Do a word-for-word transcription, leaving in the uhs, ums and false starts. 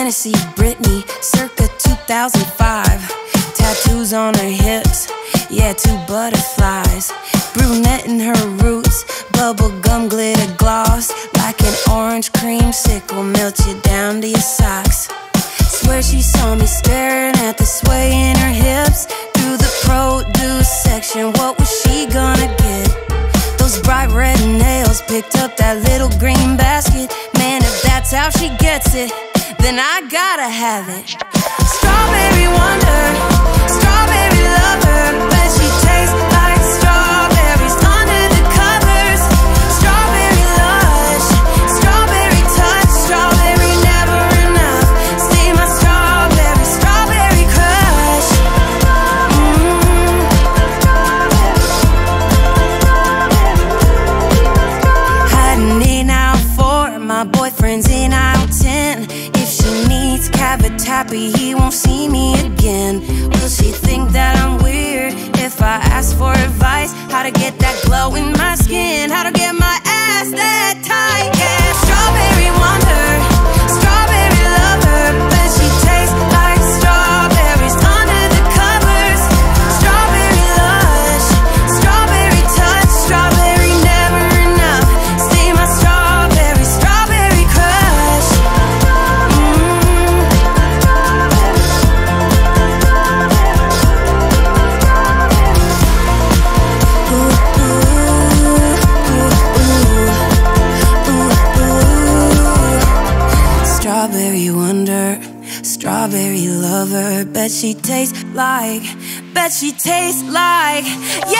fantasy Britney, circa two thousand five. Tattoos on her hips, yeah, two butterflies. Brunette in her roots, bubblegum glitter gloss. Like an orange creamsicle, melt you down to your socks. Swear she saw me staring at the sway in her hips. Through the produce section, what was she gonna get? Those bright red nails picked up that little green basket. Man, if that's how she gets it, then I gotta have it. Strawberry wonder, strawberry lover, but she tastes like strawberries under the covers. Strawberry lush, strawberry touch, strawberry never enough. Stay my strawberry, strawberry crush. Mm-hmm. Hiding in aisle four, my boyfriend's in aisle ten. If she needs cavatappi, he won't see me again. Will she think that I'm weird if I ask for advice? How to get that glow in my skin, how to get my ass that tight, yeah. Strawberry wonder, strawberry lover, but she tastes like strawberries under the covers. Strawberry lush, strawberry touch, strawberry never enough. Stay my strawberry, strawberry crush. Strawberry wonder, strawberry lover, bet she tastes like, bet she tastes like, yeah.